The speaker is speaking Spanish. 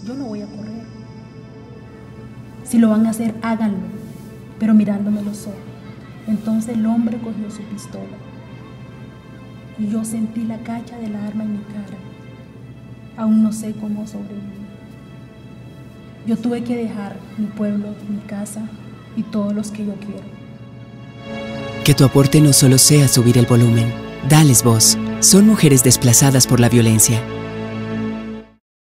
yo no voy a correr. Si lo van a hacer, háganlo, pero mirándome los ojos. Entonces el hombre cogió su pistola y yo sentí la cacha del arma en mi cara. Aún no sé cómo sobreviví. Yo tuve que dejar mi pueblo, mi casa y todos los que yo quiero. Que tu aporte no solo sea subir el volumen. Dales voz. Son mujeres desplazadas por la violencia.